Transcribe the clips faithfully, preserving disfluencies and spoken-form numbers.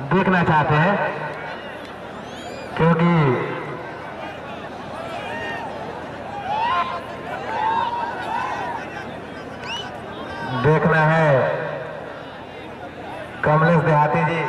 देखना चाहते हैं, क्योंकि देखना है कमलेश देहाती जी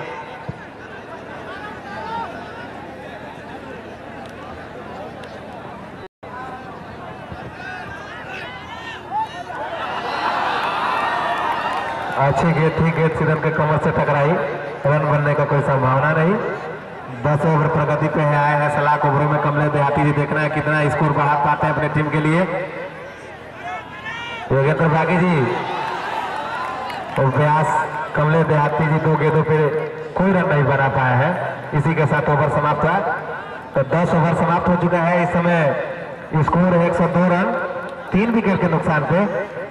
अच्छी गेंद थी, गेंद सीधन के कमर से टकराई, रन बनने का कोई संभावना नहीं। दस ओवर प्रगति पे है, आए हैं सलाख ओवरों में कमलेश देहाती जी। देखना है कितना स्कोर बढ़ा पाते हैं अपने टीम के लिए। योगेंद्र बागी जी और व्यास कमलेश देहाती जी दो गेंदों पे कोई रन नहीं बना पाया है। इसी के साथ ओवर समाप्त हुआ। तो दस ओवर समाप्त हो चुका है। इस समय स्कोर है एक सौ दो रन, तीन विकेट के नुकसान पे।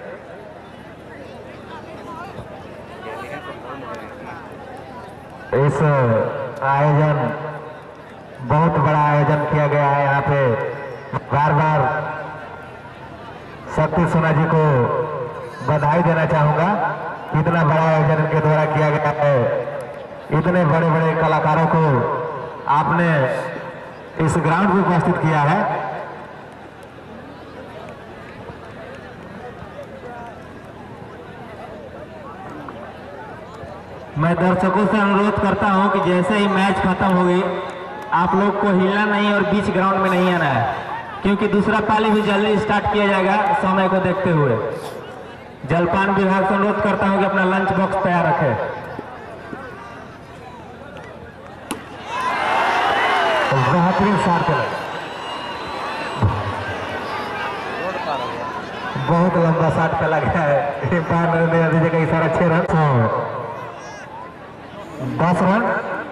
इस आयोजन बहुत बड़ा आयोजन किया गया है। यहाँ पे बार बार शक्ति सोना जी को बधाई देना चाहूंगा। इतना बड़ा आयोजन इनके द्वारा किया गया है। इतने बड़े बड़े कलाकारों को आपने इस ग्राउंड में उपस्थित किया है। मैं दर्शकों से अनुरोध करता हूं कि जैसे ही मैच खत्म हो गई आप लोग को हिलना नहीं और बीच ग्राउंड में नहीं आना है, क्योंकि दूसरा पाली भी जल्दी स्टार्ट किया जाएगा समय को देखते हुए। जलपान विभाग से अनुरोध करता हूं कि अपना लंच बॉक्स तैयार रखें। बेहतरीन शॉट चला, बहुत लंबा शॉट चला गया है। नरेंद्र का इशारा छह रन, दस रन।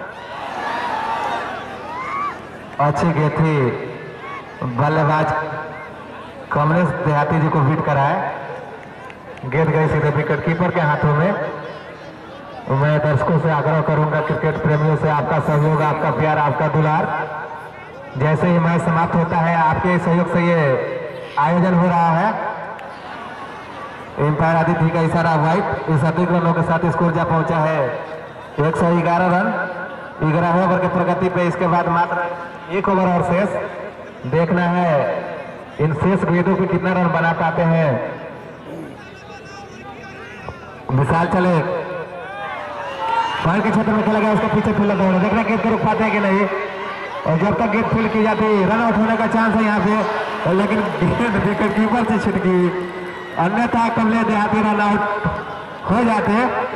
अच्छी गेंद थी, बल्लेबाज कमलेश देहाती जी को बीट कराए। गेंद गई सीधे विकेट कीपर के हाथों में। मैं दर्शकों से आग्रह करूंगा, क्रिकेट प्रेमियों से, आपका सहयोग, आपका प्यार, आपका दुलार। जैसे ही मैच समाप्त होता है आपके सहयोग से ये आयोजन हो रहा है। एम्पायर आदित्य का इशारा व्हाइट। इस अधिक रनों के साथ स्कोर जा पहुंचा है एक सौ ग्यारह रन, ग्यारह ओवर की प्रगति पे। इसके बाद मात्र एक ओवर और शेष। देखना है इन शेष गेंदों पे कितना रन बना पाते हैं। विशाल चले पॉइंट के क्षेत्र में खेला गया, उसका पीछे फील्डर दौड़े। देखना गेंद को रोक पाते हैं कि नहीं, और जब तक गेंद फील्ड की जाती रन आउट होने का चांस है यहाँ पे, लेकिन गेंद विकेट कीपर से छिटकी, अन्यथा कमलेश देहाती रन आउट हो जाते हैं।